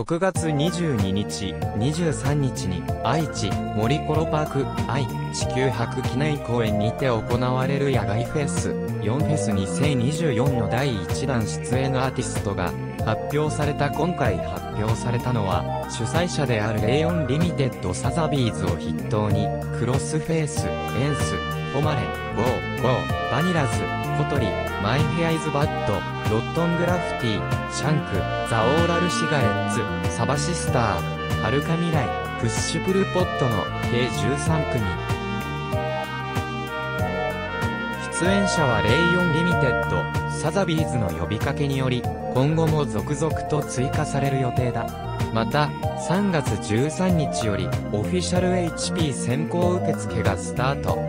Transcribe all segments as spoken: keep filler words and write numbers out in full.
くがつにじゅうににち、にじゅうさんにちに愛知森コロパーク愛・地球博記念公園にて行われる野外フェスよんフェスにせんにじゅうよんのだいいちだん出演アーティストが発表された。今回発表されたのは主催者であるレイオンリミテッドサザビーズを筆頭にクロスフェイス、エンス、フォマレ、ゴー、ゴー、バニラズ、コトリ、マイヘアイズバッド、ロットングラフティ、シャンク、ザオーラルシガレッツ、サバシスター、はるか未来、プッシュプルポットの計じゅうさんくみ。出演者はレイオンリミテッド、サザビーズの呼びかけにより、今後も続々と追加される予定だ。また、さんがつじゅうさんにちより、オフィシャル エイチピー 先行受付がスタート。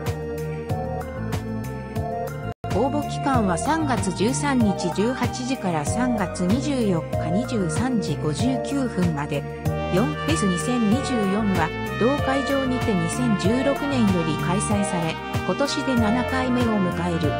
応募期間はさんがつじゅうさんにちじゅうはちじからさんがつにじゅうよっかにじゅうさんじごじゅうきゅうふんまで。よんフェスにせんにじゅうよんは、同会場にてにせんじゅうろくねんより開催され、今年でななかいめを迎える。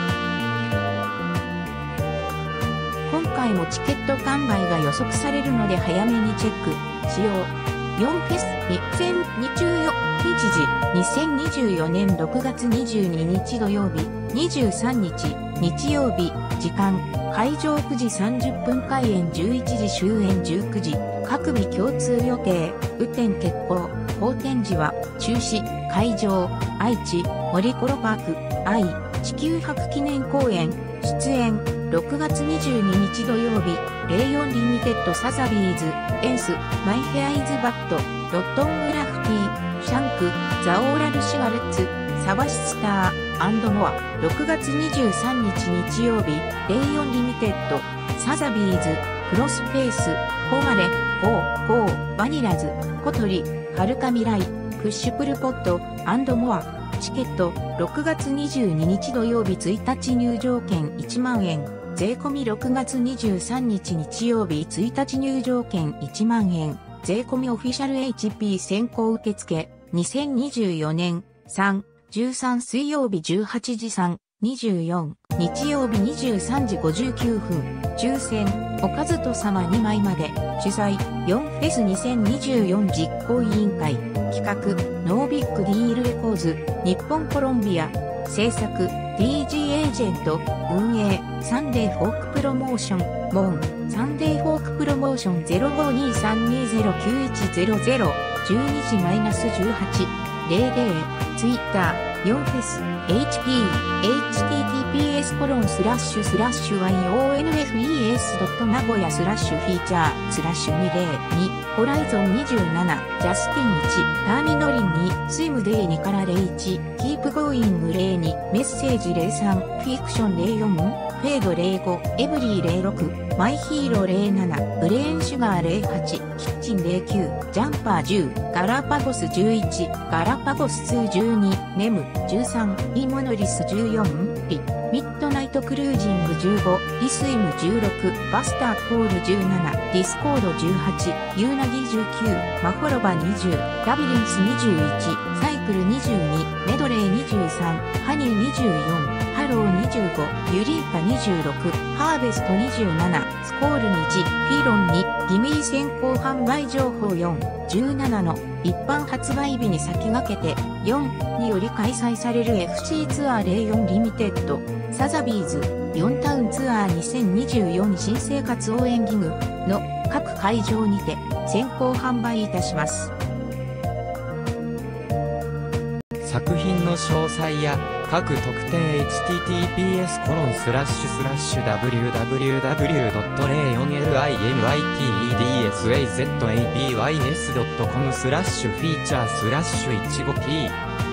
今回もチケット完売が予測されるので早めにチェックしよう。よんフェスにせんにじゅうよん日時、にせんにじゅうよねんろくがつにじゅうににち土曜日、にじゅうさんにち日曜日、時間、会場くじさんじゅっぷん開演じゅういちじ終演じゅうくじ、各日共通予定、雨天決行、好天時は中止、会場、愛知、森コロパーク、愛、地球博記念公園、出演、ろくがつにじゅうににち土曜日、レイオンリミテッドサザビーズ、エンス、マイヘアイズバッド、ロットングラフティ、シャンク、ザオーラルシガレッツ、サバシスター、モア、ろくがつにじゅうさんにち日曜日、レイオンリミテッド、サザビーズ、クロスフェイス、フォマレ、ゴー、ゴー、バニラズ、コトリ、はるか未来、プッシュプルポット、モア、チケット、ろくがつにじゅうににち土曜日ついたち入場券いちまんえん、税込みろくがつにじゅうさんにち日曜日ついたち入場券いちまんえん、税込みオフィシャル エイチピー 先行受付、にせんにじゅうよねん、さん、じゅうさん水曜日じゅうはちじさん、にじゅうよん、日曜日にじゅうさんじごじゅうきゅうふん、抽選、おかずと様にまいまで、主催、よんフェスにせんにじゅうよん実行委員会、企画、ノービッグディールレコーズ、日本コロンビア、制作、ディージー エージェント、運営、サンデーフォークプロモーション、モン、サンデーフォークプロモーション ゼロごにさんにゼロきゅういちゼロゼロ、じゅうにじじゅうはち、ゼロゼロ、ツイッター、よんフェス、エイチピー、エイチティーティーピーエス コロンスラッシュスラッシュ ワイオーエヌエフイーエス ドット名古屋スラッシュフィーチャースラッシュにせろに、ホライゾンにじゅうなな、ジャスティンいち、ターミノリンに、スイムデイにからゼロいち、キープゴーイングゼロに、メッセージゼロさん、フィクションゼロよん、フェードゼロご、エブリーゼロろく、マイヒーローゼロなな、ブレーンシュガーゼロはち、キッチンゼロきゅう、ジャンパーじゅう、ガラパゴスじゅういち、ガラパゴスにじゅうに、ネムじゅうさん、イモノリスじゅうよん、リ、ミッドナイトクルージングじゅうご、リスイムじゅうろく、バスターコールじゅうなな、ディスコードじゅうはち、ユーナギじゅうきゅう、マホロバにじゅう、ラビリンスにじゅういち、サイクルにじゅうに、メドレーにじゅうさん、ハニーにじゅうよん、ハローにじゅうご、ユリーカにじゅうろく、ハーベストにじゅうなな、スコールにじ、フィロンに、ギミー先行販売情報よん、じゅうななの一般発売日に先駆けてよんにより開催される エフシー ツアーゼロよんリミテッドサザビーズよんタウンツアーにせんにじゅうよん新生活応援ギグの各会場にて先行販売いたします。 作品の詳細や各特典 エイチティーティーピーエス コロンスラッシュスラッシュ ダブリューダブリューダブリュー ドットゼロよんエルアイエヌアイティーイーディーエスエーゼットエービーワイエス ドットコム スラッシュフィーチャースラッシュいちごピー